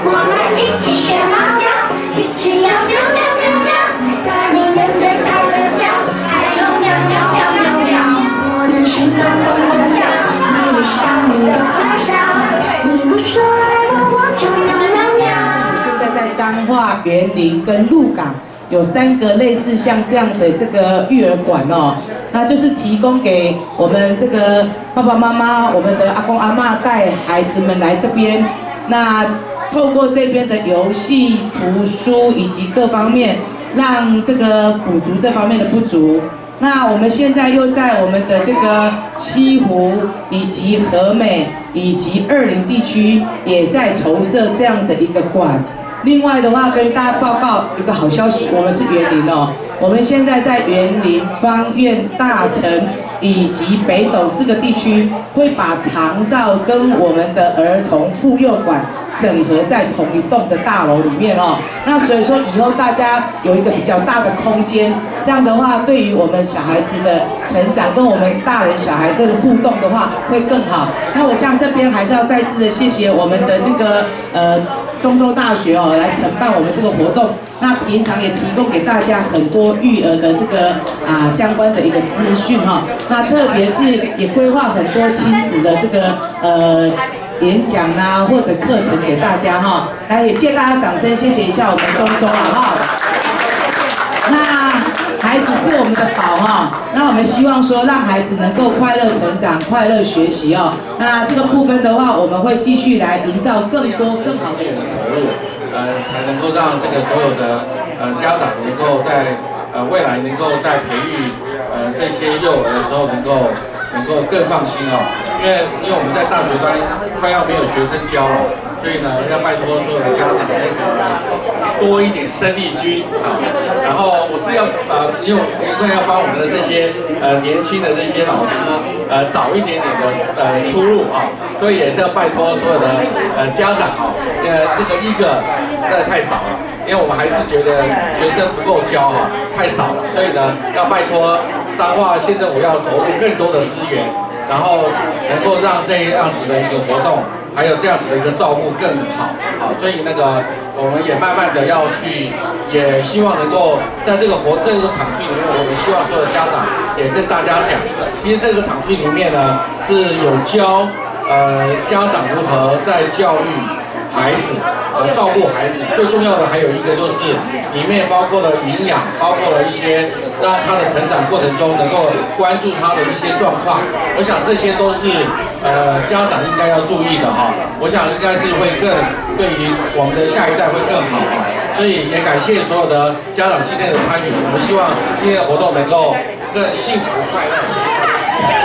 我们一起学猫叫，一起喵喵喵喵喵，在你面前开了叫，还说喵喵喵喵喵，我的心咚咚咚跳，你微笑你的花笑，你不说爱我就喵喵喵。 现在在彰化、园林跟鹿港有3个类似像这样的这个育儿馆哦，那就是提供给我们这个爸爸妈妈、我们的阿公阿嬷带孩子们来这边，那透过这边的游戏、图书以及各方面，让这个补足这方面的不足。那我们现在又在我们的这个西湖以及和美以及20地区也在筹设这样的一个馆。另外的话，跟大家报告一个好消息，我们是园林哦，我们现在在园林、芳苑、大城以及北斗4个地区，会把长照跟我们的儿童妇幼馆整合在同一栋的大楼里面哦。那所以说以后大家有一个比较大的空间，这样的话对于我们小孩子的成长跟我们大人小孩子的互动的话会更好。那我像这边还是要再次的谢谢我们的这个中州大学哦来承办我们这个活动。那平常也提供给大家很多育儿的这个相关的一个资讯哈。那特别是也规划很多亲子的这个演讲啦或者课程给大家哈。来也借大家掌声，谢谢一下我们中州好不好？那孩子是我们的宝哈，那我们希望说让孩子能够快乐成长、快乐学习哦。那这个部分的话，我们会继续来营造更多更好的投入，才能够让这个所有的家长能够在未来能够在培育这些幼儿的时候能够更放心哦。因为我们在大学端快要没有学生教了，所以呢要拜托所有的家长多一点生力军啊。然后我是要因为要帮我们的这些年轻的这些老师找一点点的出路啊，所以也是要拜托所有的家长啊，那个1个实在太少了，因为我们还是觉得学生不够教哈，太少了，所以呢要拜托彰化县政府要投入更多的资源，然后能够让这样子的一个活动，还有这样子的一个照顾更好，好，所以我们也慢慢的要去，也希望能够在这个场区里面，我们希望所有家长也跟大家讲，其实这个场区里面呢是有教家长如何在教育孩子，照顾孩子，最重要的还有一个就是里面包括了营养，包括了一些让他的成长过程中能够关注他的一些状况。我想这些都是家长应该要注意的哈。我想应该是会对于我们的下一代会更好哈。所以也感谢所有的家长今天的参与，我们希望今天的活动能够更幸福快乐。